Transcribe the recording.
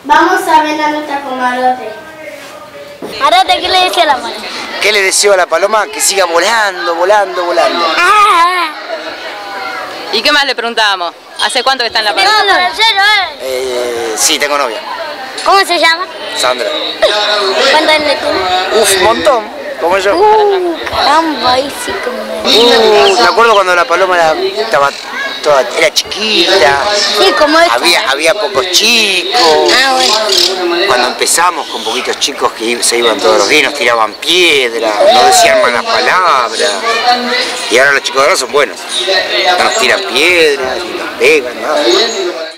Vamos a ver a nuestra comadrote. Marote, ¿qué le decía a la paloma? ¿Qué le deseo a la paloma? Que siga volando, volando, volando. ¿Y qué más le preguntábamos? ¿Hace cuánto que está en la paloma? Sí, tengo novia. ¿Cómo se llama? Sandra. ¿Cuántos años tiene? Uf, un montón, como yo. Caramba, ahí sí como... Me acuerdo cuando la paloma era chiquita. Sí, como esta. Había pocos chicos. Bueno. Cuando empezamos con poquitos chicos que se iban todos los días, nos tiraban piedras, no decían malas palabras. Y ahora los chicos de ahora son buenos. No nos tiran piedras, ni nos pegan, nada.